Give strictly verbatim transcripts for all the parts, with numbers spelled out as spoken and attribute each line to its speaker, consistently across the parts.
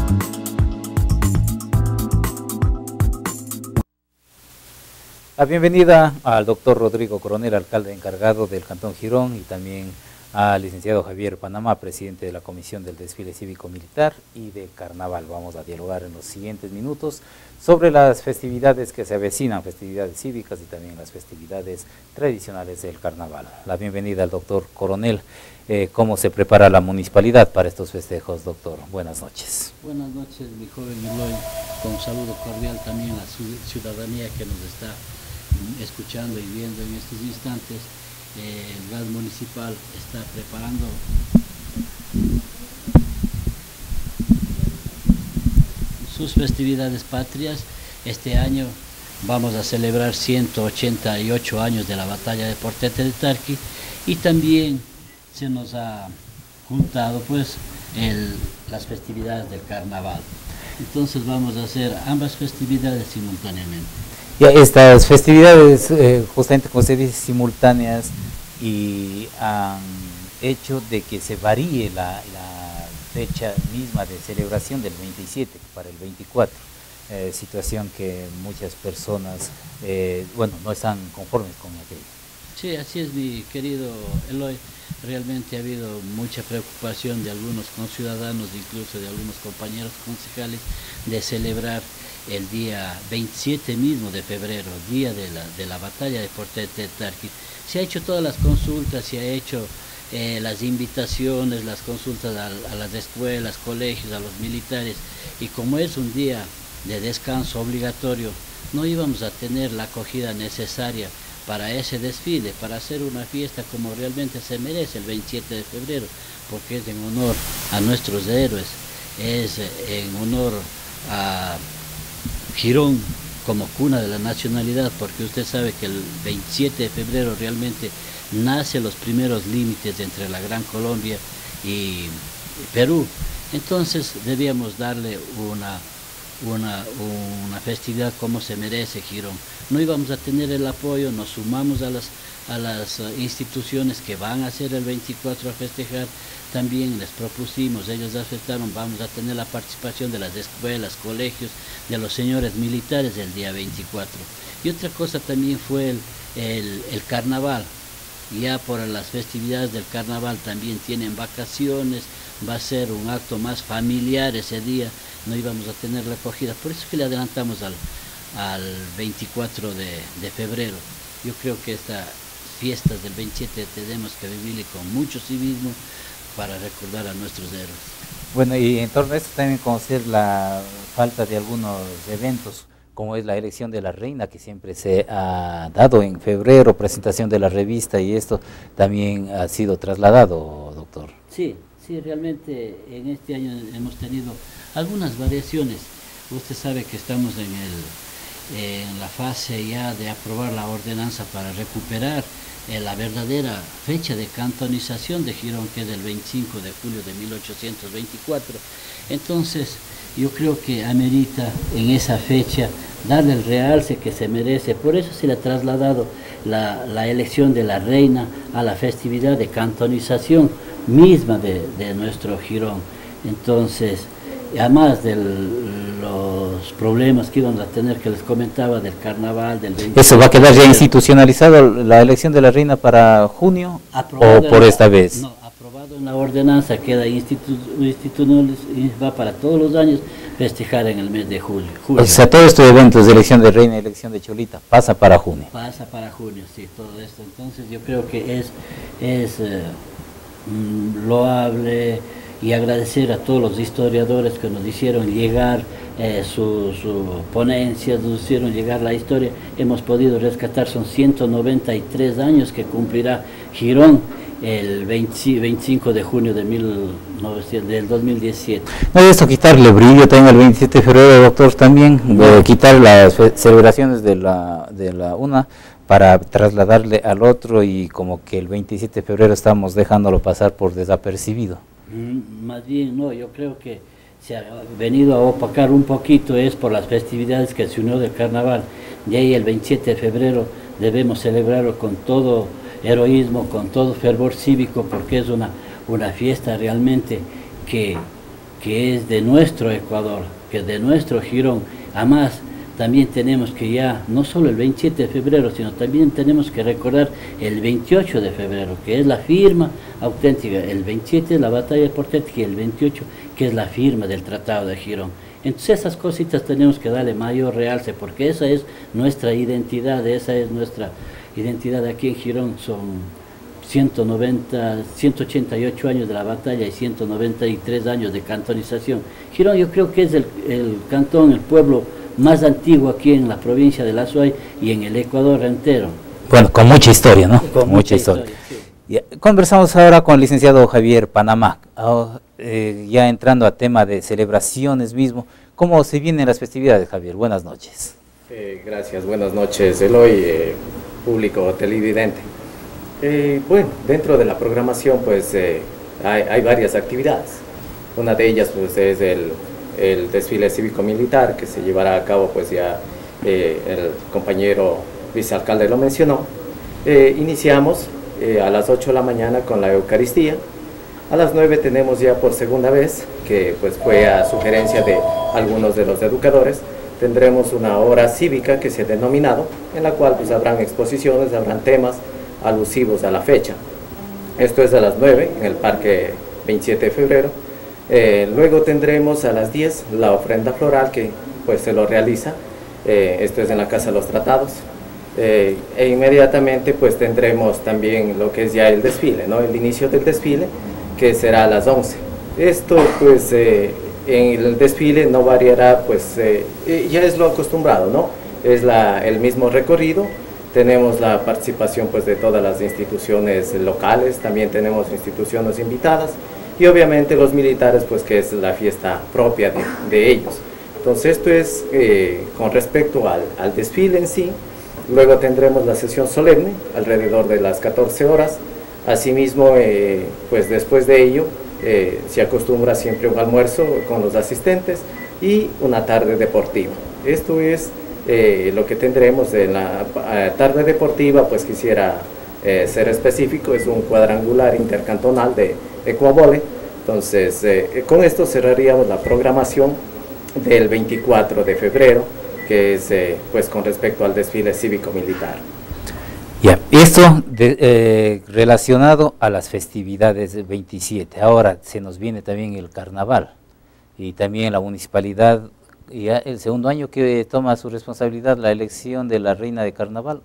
Speaker 1: La bienvenida al doctor Rodrigo Coronel, alcalde encargado del Cantón Girón, y también al licenciado Javier Panamá, presidente de la Comisión del Desfile Cívico-Militar y de Carnaval. Vamos a dialogar en los siguientes minutos sobre las festividades que se avecinan, festividades cívicas y también las festividades tradicionales del Carnaval. La bienvenida al doctor Coronel. Eh, ¿Cómo se prepara la municipalidad para estos festejos, doctor? Buenas noches.
Speaker 2: Buenas noches, mi joven Eloy, con un saludo cordial también a la ciudadanía que nos está escuchando y viendo en estos instantes. Eh, el gas municipal está preparando sus festividades patrias. Este año vamos a celebrar ciento ochenta y ocho años de la batalla de Portete de Tarqui, y también se nos ha juntado pues el, las festividades del carnaval. Entonces vamos a hacer ambas festividades simultáneamente.
Speaker 1: Ya, estas festividades, eh, justamente como se dice, simultáneas, y han hecho de que se varíe la, la fecha misma de celebración del veintisiete para el veinticuatro, eh, situación que muchas personas, eh, bueno, no están conformes con aquello.
Speaker 2: Sí, así es, mi querido Eloy. Realmente ha habido mucha preocupación de algunos conciudadanos, incluso de algunos compañeros concejales, de celebrar el día veintisiete mismo de febrero, día de la, de la batalla de Portete de Tarqui. Se ha hecho todas las consultas, se ha hecho eh, las invitaciones, las consultas a, a las escuelas, colegios, a los militares, y como es un día de descanso obligatorio, no íbamos a tener la acogida necesaria para ese desfile, para hacer una fiesta como realmente se merece el veintisiete de febrero, porque es en honor a nuestros héroes, es en honor a Girón como cuna de la nacionalidad, porque usted sabe que el veintisiete de febrero realmente nace los primeros límites entre la Gran Colombia y Perú. Entonces debíamos darle una Una, una festividad como se merece Girón. No íbamos a tener el apoyo, nos sumamos a las, a las instituciones que van a hacer el veinticuatro a festejar. También les propusimos, ellos aceptaron, vamos a tener la participación de las escuelas, colegios, de los señores militares el día veinticuatro. Y otra cosa también fue el, el, el carnaval. Ya por las festividades del carnaval también tienen vacaciones, va a ser un acto más familiar ese día, no íbamos a tener recogida, por eso es que le adelantamos al, al veinticuatro de, de febrero. Yo creo que estas fiestas del veintisiete tenemos que vivirle con mucho civismo para recordar a nuestros héroes.
Speaker 1: Bueno, y en torno a esto también conocer la falta de algunos eventos, como es la elección de la reina, que siempre se ha dado en febrero, presentación de la revista, y esto también ha sido trasladado, doctor.
Speaker 2: Sí, sí, realmente en este año hemos tenido algunas variaciones. Usted sabe que estamos en, el, en la fase ya de aprobar la ordenanza para recuperar eh, la verdadera fecha de cantonización de Girón, que es el veinticinco de julio de mil ochocientos veinticuatro. Entonces, yo creo que amerita en esa fecha darle el realce que se merece. Por eso se le ha trasladado la, la elección de la reina a la festividad de cantonización misma de, de nuestro Girón. Entonces, además de los problemas que íbamos a tener, que les comentaba, del carnaval, del veinte.
Speaker 1: ¿Eso va a quedar ya institucionalizado, la elección de la reina, para junio, aprobado o por esta vez?
Speaker 2: No, aprobado en la ordenanza, queda institu, institucional, va para todos los años festejar en el mes de julio. julio.
Speaker 1: O sea, todos estos eventos de elección de reina y elección de cholita pasa para junio.
Speaker 2: Pasa para junio, sí, todo esto. Entonces yo creo que es, es eh, loable, y agradecer a todos los historiadores que nos hicieron llegar eh, su, su ponencia, nos hicieron llegar la historia. Hemos podido rescatar, son ciento noventa y tres años que cumplirá Girón el veinticinco de junio de mil novecientos, del dos mil diecisiete.
Speaker 1: No, esto quitarle brillo también el veintisiete de febrero, doctor, también, de quitar las celebraciones de la, de la una para trasladarle al otro, y como que el veintisiete de febrero estamos dejándolo pasar por desapercibido.
Speaker 2: Más bien, no, yo creo que se ha venido a opacar un poquito, es por las festividades que se unió del carnaval. Y ahí el veintisiete de febrero debemos celebrarlo con todo heroísmo, con todo fervor cívico, porque es una, una fiesta realmente que que es de nuestro Ecuador, que es de nuestro Girón. Además, también tenemos que ya, no solo el veintisiete de febrero, sino también tenemos que recordar el veintiocho de febrero, que es la firma auténtica. El veintisiete es la batalla de Portet y el veintiocho, que es la firma del Tratado de Girón. Entonces esas cositas tenemos que darle mayor realce, porque esa es nuestra identidad, esa es nuestra identidad aquí en Girón. Son ciento noventa, ciento ochenta y ocho años de la batalla y ciento noventa y tres años de cantonización. Girón yo creo que es el, el cantón, el pueblo más antiguo aquí en la provincia de La Suay y en el Ecuador entero.
Speaker 1: Bueno, con mucha historia, ¿no?
Speaker 2: Con, con mucha, mucha historia. historia sí.
Speaker 1: Ya, conversamos ahora con el licenciado Javier Panamá, oh, eh, ya entrando a tema de celebraciones mismo. ¿Cómo se vienen las festividades, Javier? Buenas noches.
Speaker 3: Eh, gracias, buenas noches, Eloy, eh, público televidente. Eh, bueno, dentro de la programación pues eh, hay, hay varias actividades. Una de ellas pues es el, el desfile cívico-militar que se llevará a cabo, pues ya eh, el compañero vicealcalde lo mencionó. Eh, iniciamos eh, a las ocho de la mañana con la Eucaristía. A las nueve tenemos ya por segunda vez, que pues fue a sugerencia de algunos de los educadores, tendremos una hora cívica que se ha denominado, en la cual pues habrán exposiciones, habrán temas alusivos a la fecha. Esto es a las nueve en el Parque veintisiete de febrero. Eh, luego tendremos a las diez la ofrenda floral que pues se lo realiza, eh, esto es en la Casa de los Tratados. Eh, e inmediatamente pues tendremos también lo que es ya el desfile, ¿no? El inicio del desfile, que será a las once. Esto pues eh, en el desfile no variará, pues eh, ya es lo acostumbrado, ¿no? Es la, el mismo recorrido. Tenemos la participación pues de todas las instituciones locales, también tenemos instituciones invitadas y obviamente los militares, pues que es la fiesta propia de, de ellos. Entonces esto es eh, con respecto al, al desfile en sí. Luego tendremos la sesión solemne alrededor de las catorce horas. Asimismo, eh, pues después de ello eh, se acostumbra siempre un almuerzo con los asistentes y una tarde deportiva. Esto es eh, lo que tendremos en la eh, tarde deportiva. Pues quisiera eh, ser específico, es un cuadrangular intercantonal de ecuavole. Entonces eh, con esto cerraríamos la programación del veinticuatro de febrero, que es eh, pues con respecto al desfile cívico-militar.
Speaker 1: Ya, esto de, eh, relacionado a las festividades del veintisiete. Ahora se nos viene también el carnaval y también la municipalidad, ya el segundo año que toma su responsabilidad la elección de la reina de carnaval.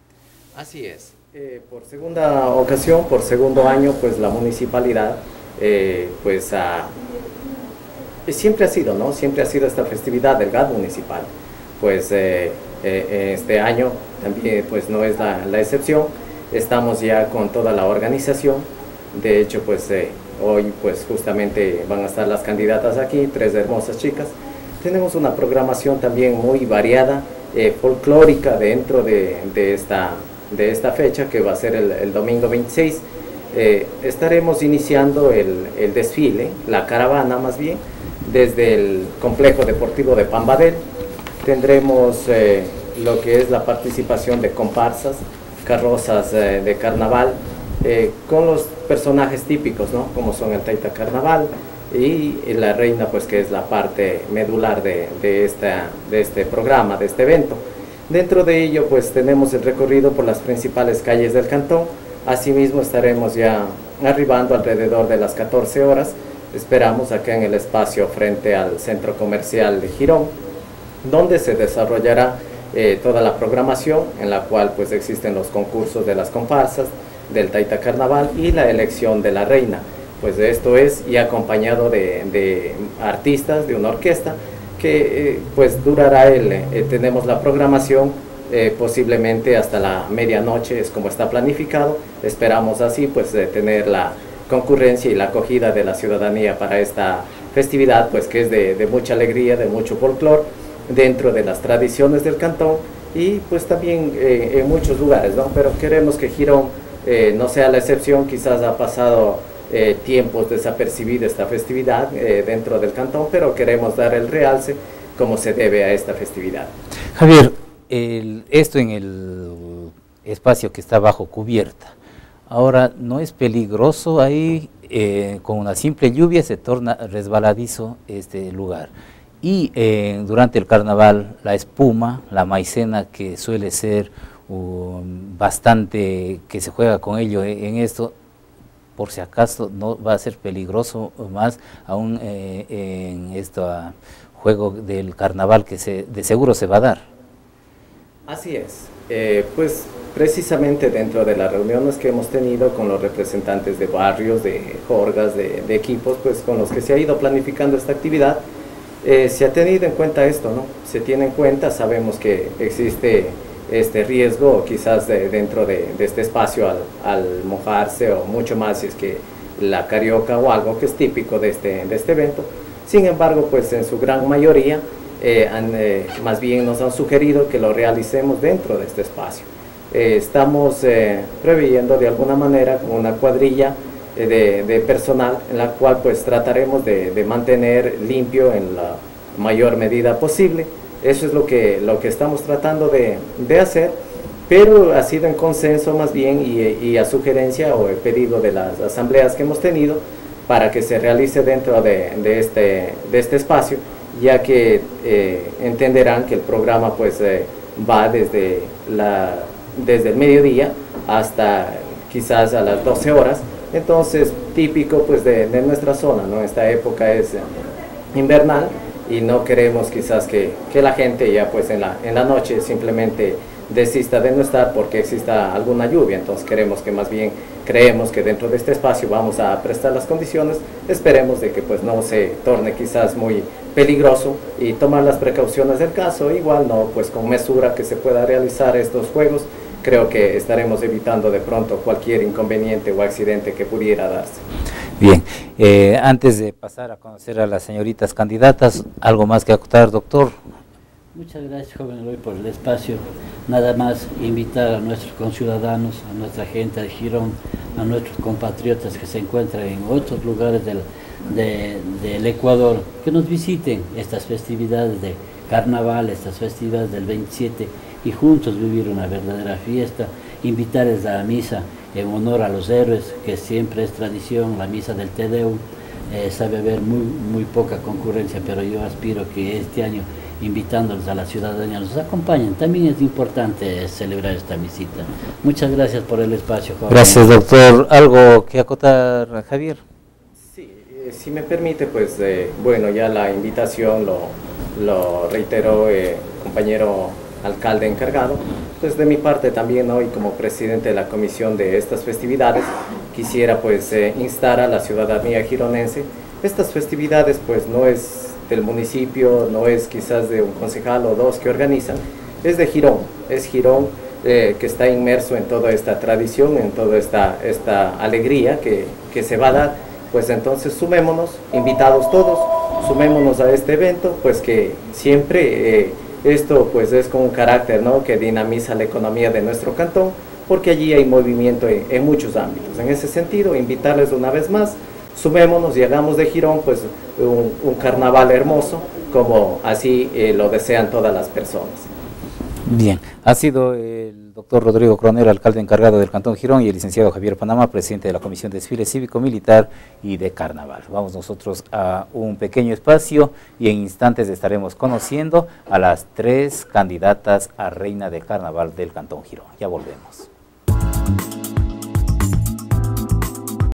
Speaker 3: Así es, eh, por segunda ocasión, por segundo año, pues la municipalidad eh, pues ha, siempre ha sido, ¿no? Siempre ha sido esta festividad del G A D municipal. Pues eh, eh, este año también pues no es la, la excepción. Estamos ya con toda la organización. De hecho pues eh, hoy pues justamente van a estar las candidatas aquí, tres hermosas chicas. Tenemos una programación también muy variada, eh, folclórica dentro de, de, esta, de esta fecha, que va a ser el, el domingo veintiséis. Eh, estaremos iniciando el, el desfile, la caravana más bien, desde el complejo deportivo de Pambadel. Tendremos eh, lo que es la participación de comparsas, carrozas eh, de carnaval, eh, con los personajes típicos, ¿no? Como son el Taita Carnaval y, y la reina, pues que es la parte medular de, de, esta, de este programa, de este evento. Dentro de ello pues tenemos el recorrido por las principales calles del cantón. Asimismo estaremos ya arribando alrededor de las catorce horas, esperamos acá en el espacio frente al centro comercial de Girón, donde se desarrollará eh, toda la programación, en la cual pues existen los concursos de las comparsas, del Taita Carnaval y la elección de la reina. Pues esto es y acompañado de, de artistas, de una orquesta, que eh, pues durará, el, eh, tenemos la programación eh, posiblemente hasta la medianoche, es como está planificado. Esperamos así pues eh, tener la concurrencia y la acogida de la ciudadanía para esta festividad, pues que es de, de mucha alegría, de mucho folclore, dentro de las tradiciones del cantón y pues también eh, en muchos lugares, ¿no? Pero queremos que Girón eh, no sea la excepción. Quizás ha pasado eh, tiempos desapercibida esta festividad eh, dentro del cantón, pero queremos dar el realce como se debe a esta festividad.
Speaker 1: Javier, el, esto en el espacio que está bajo cubierta, ahora, ¿no es peligroso ahí eh, con una simple lluvia se torna resbaladizo este lugar. Y eh, durante el carnaval la espuma, la maicena, que suele ser um, bastante, que se juega con ello en, en esto, por si acaso no va a ser peligroso más aún eh, en este uh, juego del carnaval que se, de seguro se va a dar.
Speaker 3: Así es, eh, pues precisamente dentro de las reuniones que hemos tenido con los representantes de barrios, de jorgas, de, de equipos, pues con los que se ha ido planificando esta actividad, eh, se ha tenido en cuenta esto, ¿no? Se tiene en cuenta, sabemos que existe este riesgo quizás de, dentro de, de este espacio al, al mojarse o mucho más si es que la carioca o algo que es típico de este, de este evento. Sin embargo, pues en su gran mayoría eh, han, eh, más bien nos han sugerido que lo realicemos dentro de este espacio. Eh, estamos eh, previendo de alguna manera con una cuadrilla eh, de, de personal en la cual pues trataremos de, de mantener limpio en la mayor medida posible. Eso es lo que, lo que estamos tratando de, de hacer, pero ha sido en consenso más bien y, y a sugerencia o el pedido de las asambleas que hemos tenido para que se realice dentro de, de, este, de este espacio, ya que eh, entenderán que el programa pues eh, va desde, la, desde el mediodía hasta quizás a las doce horas, entonces típico pues de, de nuestra zona, ¿no? Esta época es invernal y no queremos quizás que, que la gente ya pues en la, en la noche simplemente desista de no estar porque exista alguna lluvia. Entonces queremos que más bien creemos que dentro de este espacio vamos a prestar las condiciones, esperemos de que pues no se torne quizás muy peligroso y tomar las precauciones del caso, igual no pues con mesura que se pueda realizar estos juegos. Creo que estaremos evitando de pronto cualquier inconveniente o accidente que pudiera darse.
Speaker 1: Bien, eh, antes de pasar a conocer a las señoritas candidatas, ¿algo más que acotar, doctor?
Speaker 2: Muchas gracias, joven Eloy, por el espacio. Nada más invitar a nuestros conciudadanos, a nuestra gente de Girón, a nuestros compatriotas que se encuentran en otros lugares del, de, del Ecuador, que nos visiten estas festividades de carnaval, estas festividades del veintisiete, y juntos vivir una verdadera fiesta, invitarles a la misa en honor a los héroes, que siempre es tradición, la misa del Te Deum. Eh, sabe haber muy, muy poca concurrencia, pero yo aspiro que este año, invitándoles a la ciudadanía, los acompañen. También es importante celebrar esta visita. Muchas gracias por el espacio, joven.
Speaker 1: Gracias, doctor. ¿Algo que acotar, Javier?
Speaker 3: Sí, eh, si me permite, pues, eh, bueno, ya la invitación lo, lo reiteró el eh, compañero alcalde encargado. Pues de mi parte también hoy como presidente de la comisión de estas festividades quisiera pues eh, instar a la ciudadanía gironense. Estas festividades pues no es del municipio, no es quizás de un concejal o dos que organizan, es de Girón, es Girón eh, que está inmerso en toda esta tradición, en toda esta, esta alegría que, que se va a dar. Pues entonces sumémonos, invitados todos, sumémonos a este evento, pues que siempre eh, esto pues es con un carácter, ¿no?, que dinamiza la economía de nuestro cantón, porque allí hay movimiento en, en muchos ámbitos. En ese sentido, invitarles una vez más, sumémonos y hagamos de Girón pues un, un carnaval hermoso, como así eh, lo desean todas las personas.
Speaker 1: Bien, ha sido el doctor Rodrigo Coronel, alcalde encargado del Cantón Girón, y el licenciado Javier Panamá, presidente de la Comisión de Desfile Cívico-Militar y de Carnaval. Vamos nosotros a un pequeño espacio y en instantes estaremos conociendo a las tres candidatas a reina de Carnaval del Cantón Girón. Ya volvemos.